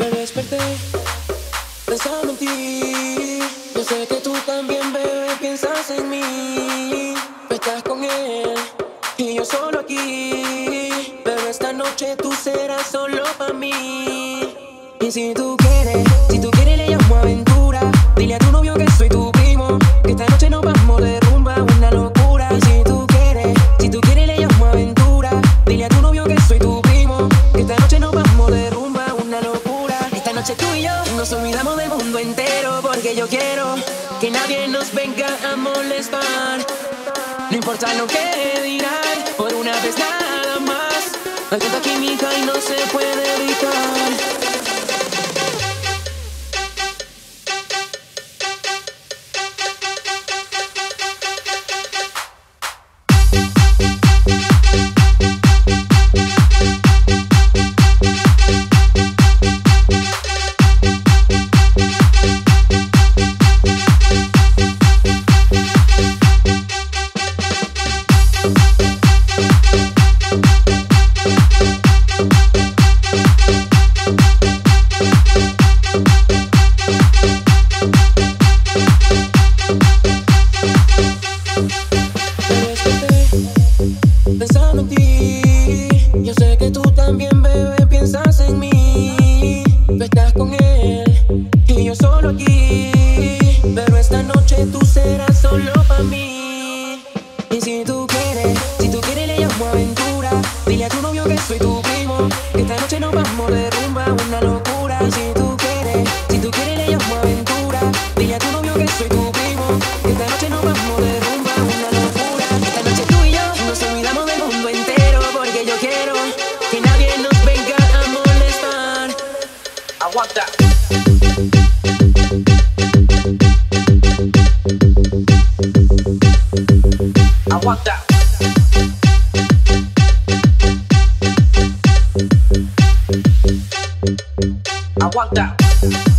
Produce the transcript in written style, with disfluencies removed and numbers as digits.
Me desperté pensando en ti. Yo sé que tú también, bebé, piensas en mí. Tú estás con él y yo solo aquí. Pero esta noche tú serás solo para mí. Y si tú quieres le llamo aventura. Dile a tu novio que soy tu primo, que esta noche nos vamos de rumba, una locura. Y si tú quieres le llamo aventura. Dile a tu novio que soy tu primo, que esta noche nos vamos de rumba, una locura. Esta noche tú y yo nos olvidamos del mundo entero, porque yo quiero que nadie nos venga a molestar. No importa lo que digan, por una vez nada más. Hay tanta química y no se puede evitar. Pensando en ti, yo sé que tú también, bebé, piensas en mí. Tú estás con él y yo solo aquí, pero esta noche tú serás solo para mí. Y si tú quieres le llamo aventura. Dile a tu novio que soy tu primo, que esta noche nos vamos de rumba, una locura. Y si tú quieres le llamo aventura. Dile a tu novio que soy tu primo, que esta noche nos vamos de rumba, una locura. Esta noche tú y yo nos olvidamos del mundo entero, porque yo quiero que nadie nos venga a molestar. Aguanta. Aguanta. Aguanta.